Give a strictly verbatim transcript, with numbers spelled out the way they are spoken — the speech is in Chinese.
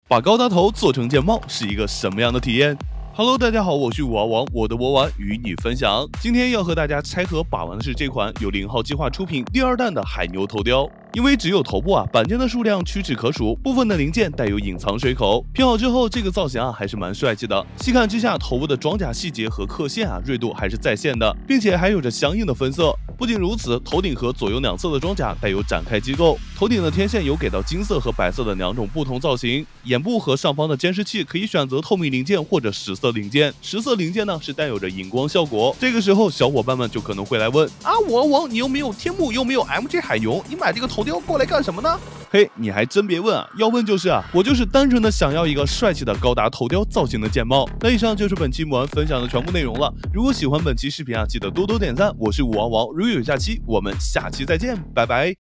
把高达头做成剑帽是一个什么样的体验？ Hello， 大家好，我是武王王，我的魔丸与你分享。今天要和大家拆盒把玩的是这款由零号计划出品第二弹的海牛头雕。因为只有头部啊，板件的数量屈指可数，部分的零件带有隐藏水口。拼好之后，这个造型啊还是蛮帅气的。细看之下，头部的装甲细节和刻线啊锐度还是在线的，并且还有着相应的分色。不仅如此，头顶和左右两侧的装甲带有展开机构，头顶的天线有给到金色和白色的两种不同造型。眼部和上方的监视器可以选择透明零件或者实色零件，实色零件呢是带有着荧光效果。这个时候，小伙伴们就可能会来问啊，王王，你又没有天幕，又没有 M G 海牛，你买这个头雕过来干什么呢？嘿，你还真别问啊，要问就是啊，我就是单纯的想要一个帅气的高达头雕造型的剑帽。那以上就是本期魔丸分享的全部内容了。如果喜欢本期视频啊，记得多多点赞。我是武王王，如有假期，我们下期再见，拜拜。